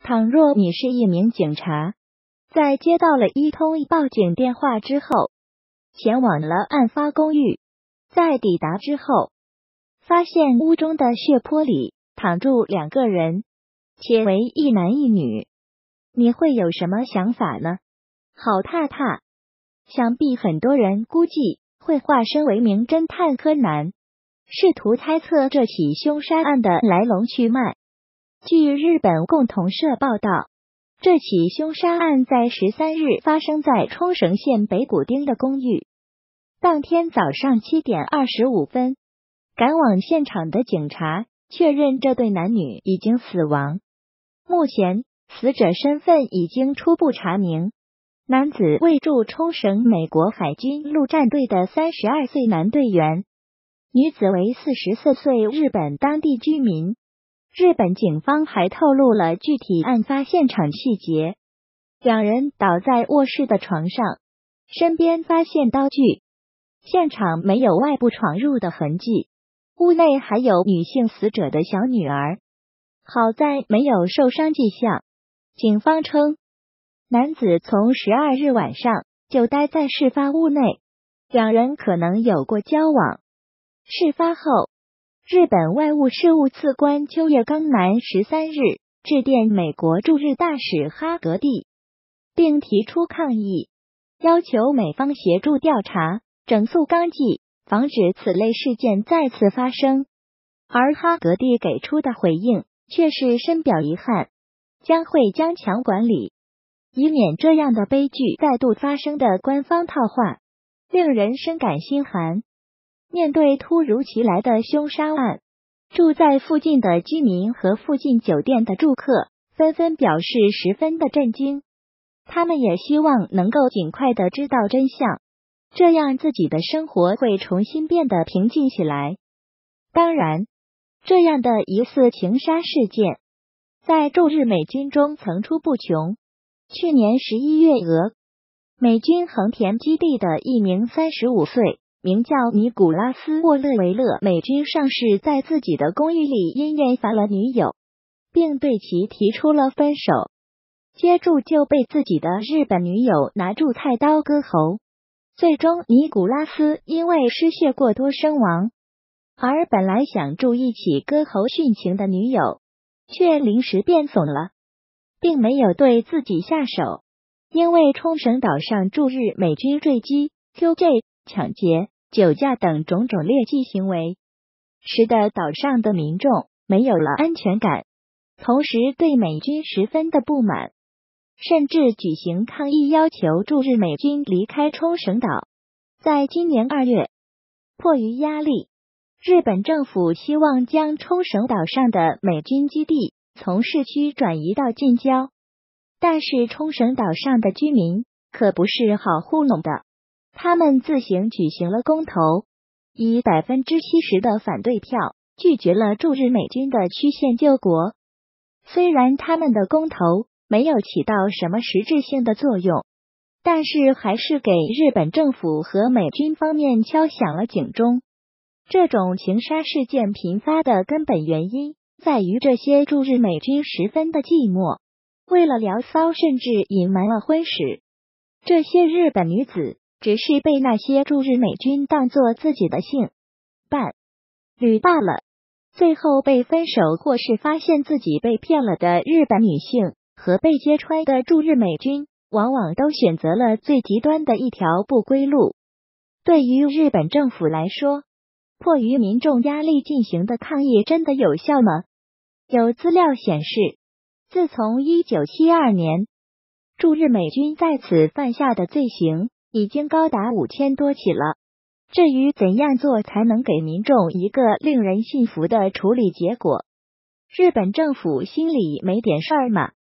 倘若你是一名警察，在接到了一通报警电话之后，前往了案发公寓，在抵达之后，发现屋中的血泊里躺住2个人，且为一男一女，你会有什么想法呢？好踏踏，想必很多人估计会化身为名侦探柯南，试图猜测这起凶杀案的来龙去脉。据日本共同社报道，这起凶杀案在13日发生在冲绳县北谷町的公寓。当天早上7点25分，赶往现场的警察确认这对男女已经死亡。目前，死者身份已经初步查明，男子为驻冲绳美国海军陆战队的32岁男队员，女子为44岁日本当地居民。日本警方还透露了具体案发现场细节，2人倒在卧室的床上，身边发现刀具，现场没有外部闯入的痕迹，屋内还有女性死者的小女儿，好在没有受伤迹象。警方称，男子从12日晚上就待在事发屋内，2人可能有过交往。事发后，日本外务事务次官秋叶刚男13日致电美国驻日大使哈格蒂，并提出抗议，要求美方协助调查，整肃纲纪，防止此类事件再次发生。而哈格蒂给出的回应却是深表遗憾，将会加强管理，以免这样的悲剧再度发生的官方套话，令人深感心寒。面对突如其来的凶杀案，住在附近的居民和附近酒店的住客纷纷表示十分的震惊，他们也希望能够尽快的知道真相，这样自己的生活会重新变得平静起来。当然，这样的疑似情杀事件在驻日美军中层出不穷。去年11月，美军横田基地的一名35岁名叫尼古拉斯·沃勒维勒美军上士在自己的公寓里因厌烦了女友，并对其提出了分手，接着就被自己的日本女友拿住菜刀割喉，最终尼古拉斯因为失血过多身亡。而本来想住一起割喉殉情的女友却临时变怂了，并没有对自己下手，因为冲绳岛上驻日美军坠机、QJ、抢劫、酒驾等种种劣迹行为，使得岛上的民众没有了安全感，同时对美军十分的不满，甚至举行抗议，要求驻日美军离开冲绳岛。在今年2月，迫于压力，日本政府希望将冲绳岛上的美军基地从市区转移到近郊，但是冲绳岛上的居民可不是好糊弄的，他们自行举行了公投，以70%的反对票拒绝了驻日美军的曲线救国。虽然他们的公投没有起到什么实质性的作用，但是还是给日本政府和美军方面敲响了警钟。这种情杀事件频发的根本原因在于这些驻日美军十分的寂寞，为了聊骚甚至隐瞒了婚史。这些日本女子只是被那些驻日美军当作自己的性伴侣罢了。最后被分手或是发现自己被骗了的日本女性和被揭穿的驻日美军，往往都选择了最极端的一条不归路。对于日本政府来说，迫于民众压力进行的抗议真的有效吗？有资料显示，自从1972年，驻日美军在此犯下的罪行已经高达5000多起了。至于怎样做才能给民众一个令人信服的处理结果，日本政府心里没点事儿吗？